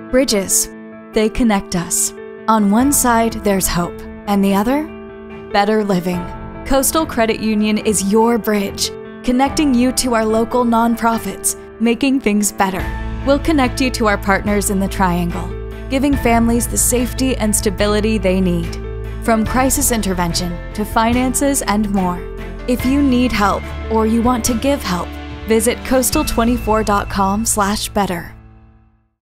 Bridges. They connect us. On one side, there's hope, and the other? Better living. Coastal Credit Union is your bridge, connecting you to our local nonprofits, making things better. We'll connect you to our partners in the Triangle, giving families the safety and stability they need. From crisis intervention to finances and more. If you need help or you want to give help, visit coastal24.com/better.